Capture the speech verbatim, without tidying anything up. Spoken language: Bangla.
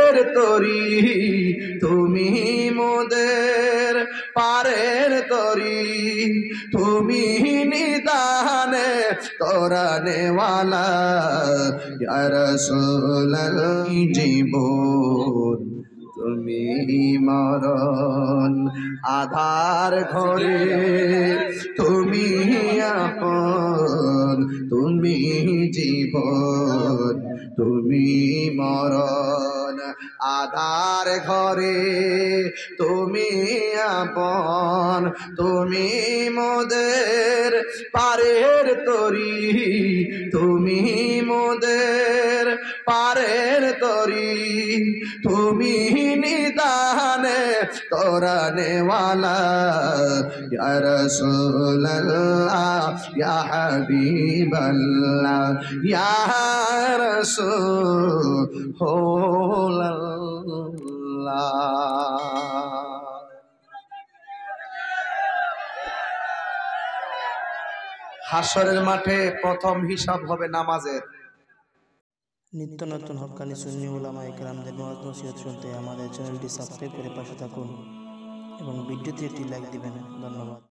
পারের তরি, তুমি মোদের পারের তরি, তুমি নিদানে তরানেওয়ালা ইয়া রাসূলুল্লাহ। জীবন তুমি মরণ, আধার ঘরে তুমি আপন, তুমি জীবন তুমি মরণ, আধার ঘরে তুমি আপন, তুমি মোদের পারের তরি, তুমি মোদের পারের তরি, তুমি নিদানে তরানেওয়ালা ইয়া রাসূলুল্লাহ ইয়া হাবিবাল্লাহ ইয়া রাসূলুল্লাহ। হাসরের মাঠে প্রথম হিসাব হবে নামাজের। নিত্য নতুন হক্কানি সুন্নি উলামা ইকরামদের ওয়াজ নসিহত শুনতে আমাদের চ্যানেলটি সাবস্ক্রাইব করে পাশে থাকুন এবং ভিডিওতে একটি লাইক দিবেন। ধন্যবাদ।